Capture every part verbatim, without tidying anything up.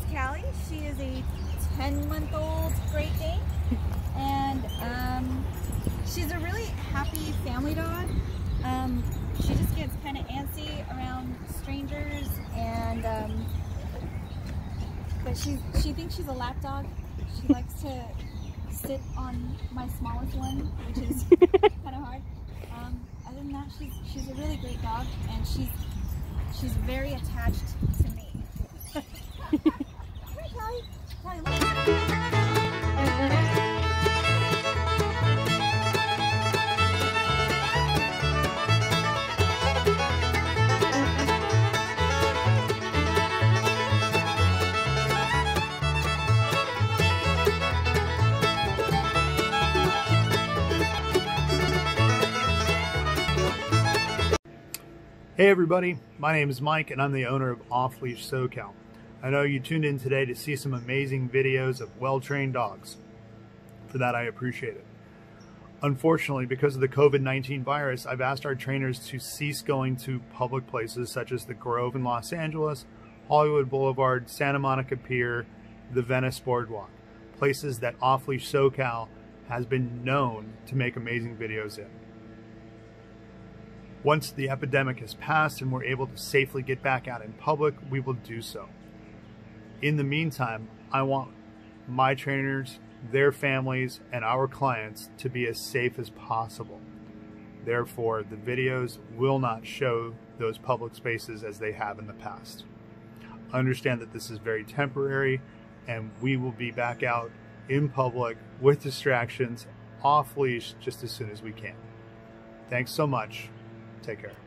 Cali. She is a ten month old Great Dane, and um, she's a really happy family dog. Um, she just gets kind of antsy around strangers, and um, but she she thinks she's a lap dog. She likes to sit on my smallest one, which is kind of hard. Um, other than that, she's she's a really great dog, and she's she's very attached to me. Hi, Callie. Callie, look. Hey everybody, my name is Mike and I'm the owner of Off Leash SoCal. I know you tuned in today to see some amazing videos of well-trained dogs. For that I appreciate it. Unfortunately, because of the COVID nineteen virus, I've asked our trainers to cease going to public places such as the Grove in Los Angeles, Hollywood Boulevard, Santa Monica Pier, the Venice Boardwalk, places that Off Leash SoCal has been known to make amazing videos in. Once the epidemic has passed and we're able to safely get back out in public, we will do so. In the meantime, I want my trainers, their families, and our clients to be as safe as possible. Therefore, the videos will not show those public spaces as they have in the past. Understand that this is very temporary, and we will be back out in public with distractions, off leash, just as soon as we can. Thanks so much. Take care.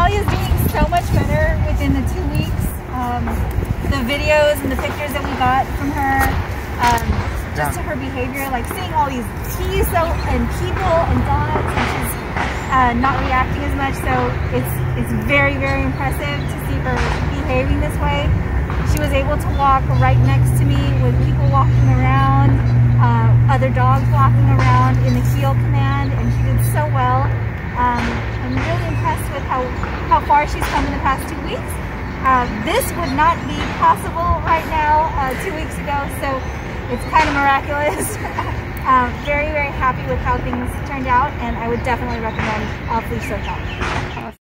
Cali is doing so much better within the two weeks. Um, the videos and the pictures that we got from her, um, just to her behavior, like seeing all these teas so, and people and dogs, and she's uh, not reacting as much. So it's it's very very impressive to see her behaving this way. She was able to walk right next to me with people walking around, uh, other dogs walking around in the heel command, and she did so well. Um, I'm really impressed with how, how far she's come in the past two weeks. Uh, this would not be possible right now uh, two weeks ago, so it's kind of miraculous. um, very, very happy with how things turned out, and I would definitely recommend Off Leash SoCal.